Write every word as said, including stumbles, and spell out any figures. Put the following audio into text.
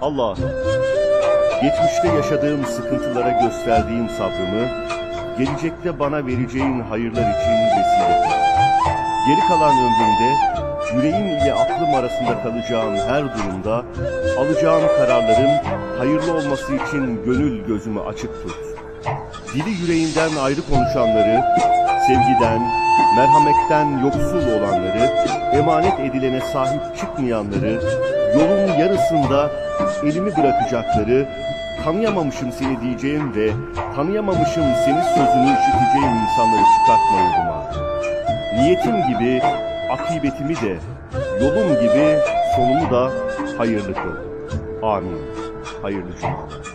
Allah'ım, geçmişte yaşadığım sıkıntılara gösterdiğim sabrımı, gelecekte bana vereceğin hayırlar için vesile kıl. Geri kalan ömrümde, yüreğim ile aklım arasında kalacağım her durumda, alacağım kararların hayırlı olması için gönül gözümü açık tut. Dili yüreğimden ayrı konuşanları, sevgiden, merhametten yoksul olanları, emanet edilene sahip çıkmayanları, yolun yarısında elimi bırakacakları, tanıyamamışım seni diyeceğim ve tanıyamamışım seni sözünü işiteceğim insanları çıkartma yoluma. Niyetim gibi akıbetimi de, yolum gibi sonumu da hayırlı kıl. Amin. Hayırlı cuma.